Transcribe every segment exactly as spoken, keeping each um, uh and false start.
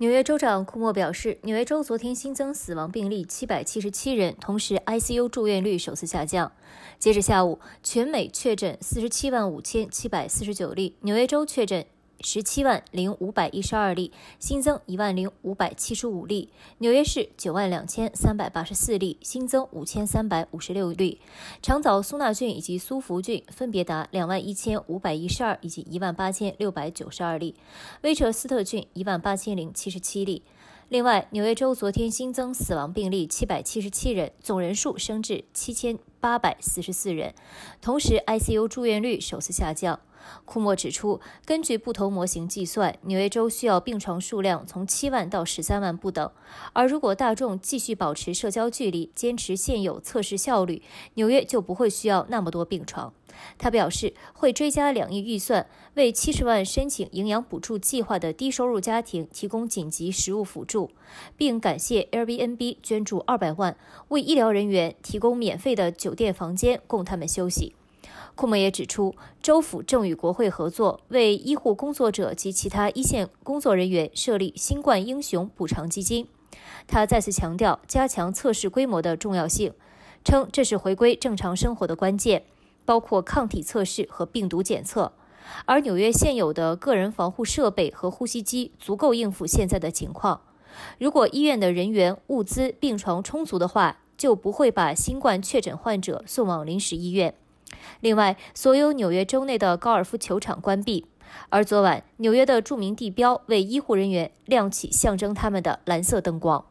纽约州长库莫表示，纽约州昨天新增死亡病例七百七十七人，同时 I C U 住院率首次下降。截至下午，全美确诊四十七万五千七百四十九例，纽约州确诊十七万零五百一十二例，新增一万零五百七十五例；纽约市九万两千三百八十四例，新增五千三百五十六例。长岛苏纳郡以及苏福郡分别达两万一千五百一十二以及一万八千六百九十二例，威彻斯特郡一万八千零七十七例。另外，纽约州昨天新增死亡病例七百七十七人，总人数升至七千八百四十四人，同时 I C U 住院率首次下降。库莫指出，根据不同模型计算，纽约州需要病床数量从七万到十三万不等，而如果大众继续保持社交距离，坚持现有测试效率，纽约就不会需要那么多病床。他表示，会追加两亿预算，为七十万申请营养补助计划的低收入家庭提供紧急食物辅助，并感谢 Airbnb 捐助二百万，为医疗人员提供免费的酒店房间供他们休息。库莫也指出，州府正与国会合作，为医护工作者及其他一线工作人员设立新冠英雄补偿基金。他再次强调加强测试规模的重要性，称这是回归正常生活的关键，包括抗体测试和病毒检测。而纽约现有的个人防护设备和呼吸机足够应付现在的情况。如果医院的人员、物资、病床充足的话，就不会把新冠确诊患者送往临时医院。另外，所有纽约州内的高尔夫球场关闭，而昨晚纽约的著名地标为医护人员亮起象征他们的蓝色灯光。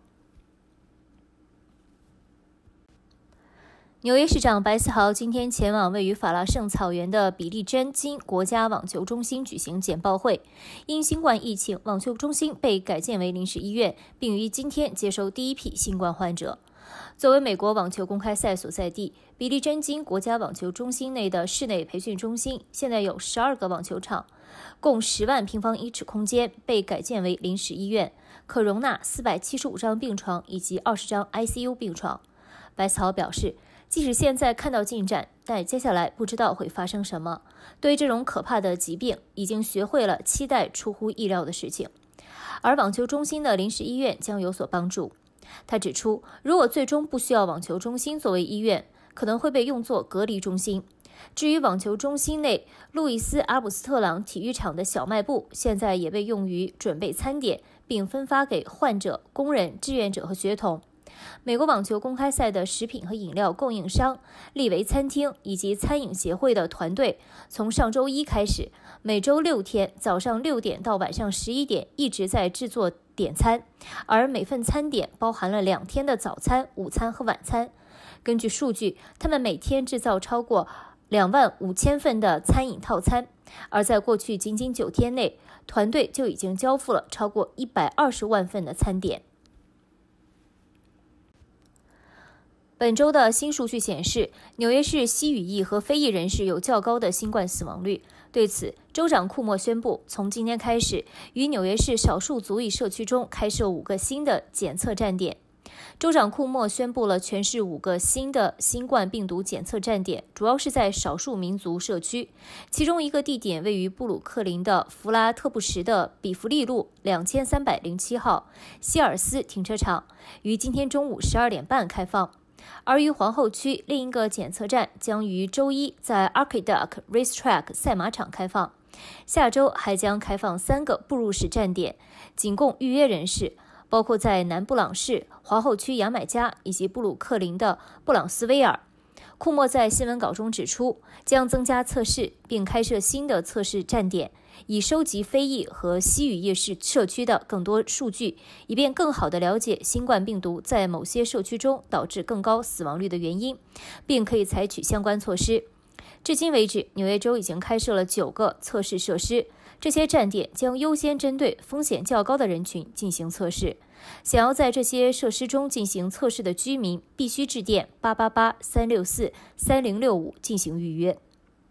纽约市长白思豪今天前往位于法拉盛草原的比利珍金国家网球中心举行简报会。因新冠疫情，网球中心被改建为临时医院，并于今天接收第一批新冠患者。作为美国网球公开赛所在地，比利珍金国家网球中心内的室内培训中心现在有十二个网球场，共十万平方英尺空间，被改建为临时医院，可容纳四百七十五张病床以及二十张 I C U 病床。白思豪表示，即使现在看到进展，但接下来不知道会发生什么。对这种可怕的疾病，已经学会了期待出乎意料的事情，而网球中心的临时医院将有所帮助。他指出，如果最终不需要网球中心作为医院，可能会被用作隔离中心。至于网球中心内路易斯·阿姆斯特朗体育场的小卖部，现在也被用于准备餐点，并分发给患者、工人、志愿者和学童。美国网球公开赛的食品和饮料供应商利维餐厅以及餐饮协会的团队，从上周一开始，每周六天早上六点到晚上十一点一直在制作点餐，而每份餐点包含了两天的早餐、午餐和晚餐。根据数据，他们每天制造超过两万五千份的餐饮套餐，而在过去仅仅九天内，团队就已经交付了超过一百二十万份的餐点。本周的新数据显示，纽约市西语裔和非裔人士有较高的新冠死亡率。对此，州长库莫宣布，从今天开始，于纽约市少数族裔社区中开设五个新的检测站点。州长库莫宣布了全市五个新的新冠病毒检测站点，主要是在少数民族社区。其中一个地点位于布鲁克林的弗拉特布什的比弗利路两千三百零七号希尔斯停车场，于今天中午十二点半开放。而于皇后区，另一个检测站将于周一在 Aqueduct Racetrack 赛马场开放。下周还将开放三个步入式站点，仅供预约人士，包括在南布朗市、皇后区牙买加以及布鲁克林的布朗斯威尔。库莫在新闻稿中指出，将增加测试，并开设新的测试站点，以收集非裔和西语裔社区的更多数据，以便更好地了解新冠病毒在某些社区中导致更高死亡率的原因，并可以采取相关措施。至今为止，纽约州已经开设了九个测试设施，这些站点将优先针对风险较高的人群进行测试。想要在这些设施中进行测试的居民，必须致电八八八三六四三零六五进行预约。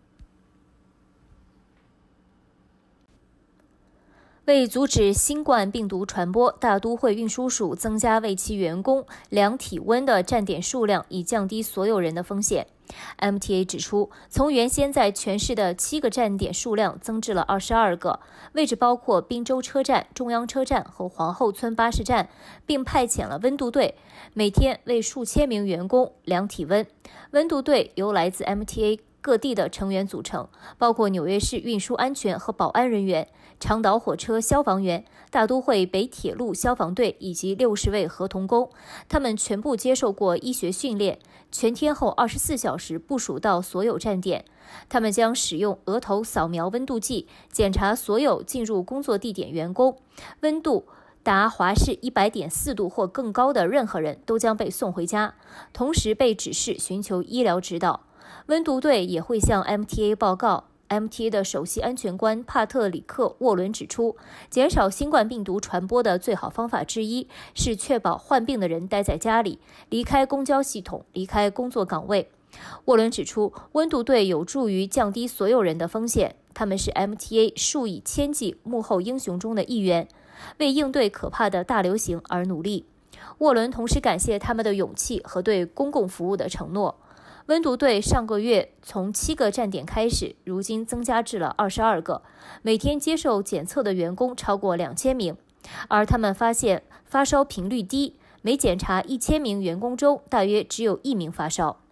为阻止新冠病毒传播，大都会运输署增加为其员工量体温的站点数量，以降低所有人的风险。 M T A 指出，从原先在全市的七个站点数量增至了二十二个，位置包括滨州车站、中央车站和皇后村巴士站，并派遣了温度队，每天为数千名员工量体温。温度队由来自 M T A 各地的成员组成，包括纽约市运输安全和保安人员、长岛火车消防员、大都会北铁路消防队以及六十位合同工，他们全部接受过医学训练，全天候二十四小时部署到所有站点。他们将使用额头扫描温度计，检查所有进入工作地点员工，温度达华氏 一百点四 度或更高的任何人都将被送回家，同时被指示寻求医疗指导。温度队也会向 M T A 报告。M T A 的首席安全官帕特里克·沃伦指出，减少新冠病毒传播的最好方法之一是确保患病的人待在家里，离开公交系统，离开工作岗位。沃伦指出，温度队有助于降低所有人的风险，他们是 M T A 数以千计幕后英雄中的一员，为应对可怕的大流行而努力。沃伦同时感谢他们的勇气和对公共服务的承诺。温度队上个月从七个站点开始，如今增加至了二十二个，每天接受检测的员工超过两千名，而他们发现发烧频率低，每检查一千名员工中大约只有一名发烧。